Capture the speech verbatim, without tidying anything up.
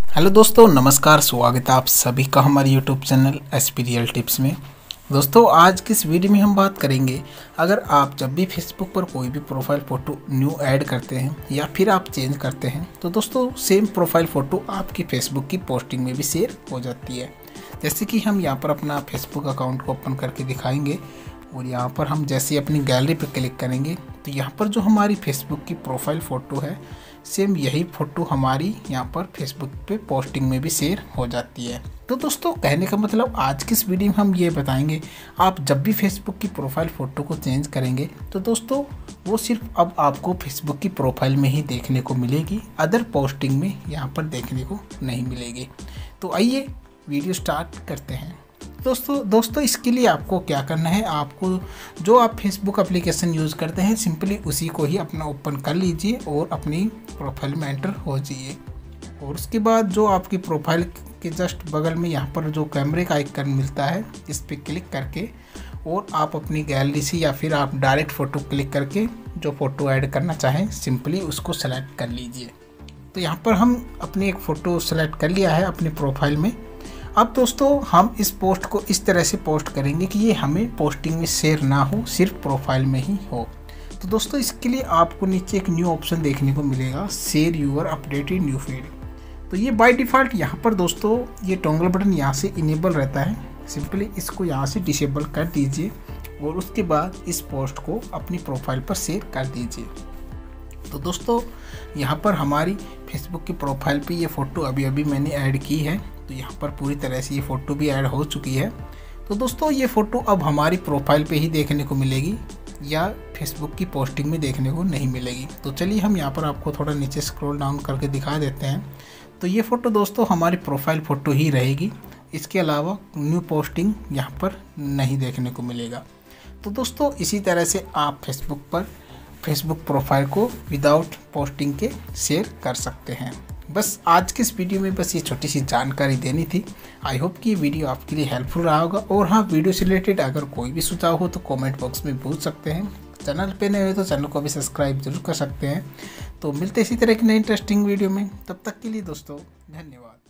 Hello दोस्तों, नमस्कार। स्वागत है आप सभी का हमारे YouTube channel S P real tips में। दोस्तों, आज की इस वीडियो में हम बात करेंगे, अगर आप जब भी फेसबुक पर कोई भी प्रोफाइल फ़ोटो न्यू ऐड करते हैं या फिर आप चेंज करते हैं तो दोस्तों सेम प्रोफाइल फ़ोटो आपकी फेसबुक की पोस्टिंग में भी शेयर हो जाती है। जैसे कि हम यहाँ पर अपना फेसबुक अकाउंट को ओपन करके दिखाएंगे और यहाँ पर हम जैसे अपनी गैलरी पर क्लिक करेंगे तो यहाँ पर जो हमारी फेसबुक की प्रोफाइल फ़ोटो है सेम यही फ़ोटो हमारी यहाँ पर फेसबुक पे पोस्टिंग में भी शेयर हो जाती है। तो दोस्तों, कहने का मतलब आज की इस वीडियो में हम ये बताएंगे, आप जब भी फेसबुक की प्रोफाइल फ़ोटो को चेंज करेंगे तो दोस्तों वो सिर्फ अब आपको फेसबुक की प्रोफाइल में ही देखने को मिलेगी, अदर पोस्टिंग में यहाँ पर देखने को नहीं मिलेगी। तो आइए वीडियो स्टार्ट करते हैं। दोस्तों दोस्तों इसके लिए आपको क्या करना है, आपको जो आप फेसबुक एप्लीकेशन यूज़ करते हैं सिंपली उसी को ही अपना ओपन कर लीजिए और अपनी प्रोफाइल में एंटर हो जाइए। और उसके बाद जो आपकी प्रोफाइल के जस्ट बगल में यहाँ पर जो कैमरे का आइकन मिलता है इस पर क्लिक करके और आप अपनी गैलरी से या फिर आप डायरेक्ट फ़ोटो क्लिक करके जो फ़ोटो ऐड करना चाहें सिंपली उसको सेलेक्ट कर लीजिए। तो यहाँ पर हम अपनी एक फ़ोटो सेलेक्ट कर लिया है अपनी प्रोफाइल में। अब दोस्तों हम इस पोस्ट को इस तरह से पोस्ट करेंगे कि ये हमें पोस्टिंग में शेयर ना हो, सिर्फ प्रोफाइल में ही हो। तो दोस्तों इसके लिए आपको नीचे एक न्यू ऑप्शन देखने को मिलेगा, share your updated new feed. तो ये बाय डिफ़ॉल्ट यहाँ पर दोस्तों ये टॉगल बटन यहाँ से इनेबल रहता है, सिंपली इसको यहाँ से डिसेबल कर दीजिए और उसके बाद इस पोस्ट को अपनी प्रोफाइल पर शेयर कर दीजिए। तो दोस्तों यहाँ पर हमारी फेसबुक की प्रोफाइल पे ये फ़ोटो अभी अभी मैंने ऐड की है, तो यहाँ पर पूरी तरह से ये फ़ोटो भी ऐड हो चुकी है। तो दोस्तों ये फ़ोटो अब हमारी प्रोफाइल पे ही देखने को मिलेगी या फेसबुक की पोस्टिंग में देखने को नहीं मिलेगी। तो चलिए हम यहाँ पर आपको थोड़ा नीचे स्क्रॉल डाउन करके दिखा देते हैं। तो ये फ़ोटो दोस्तों हमारी प्रोफाइल फ़ोटो ही रहेगी, इसके अलावा न्यू पोस्टिंग यहाँ पर नहीं देखने को मिलेगा। तो दोस्तों इसी तरह से आप फेसबुक पर फेसबुक प्रोफाइल को विदाउट पोस्टिंग के शेयर कर सकते हैं। बस आज के इस वीडियो में बस ये छोटी सी जानकारी देनी थी। आई होप कि ये वीडियो आपके लिए हेल्पफुल रहा होगा। और हाँ, वीडियो से रिलेटेड अगर कोई भी सुझाव हो तो कमेंट बॉक्स में पूछ सकते हैं। चैनल पे नए हो तो चैनल को भी सब्सक्राइब जरूर कर सकते हैं। तो मिलते इसी तरह की नई इंटरेस्टिंग वीडियो में, तब तक के लिए दोस्तों धन्यवाद।